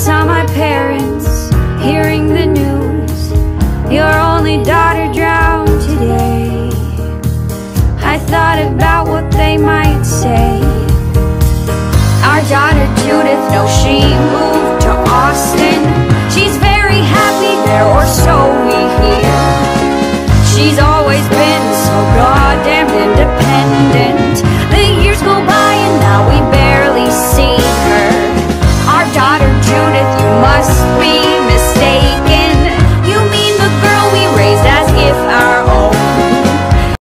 saw my parents hearing the news, your only daughter drowned today. I thought about what they might say. Our daughter Judith, no, she moved to Austin. She's very happy there, or so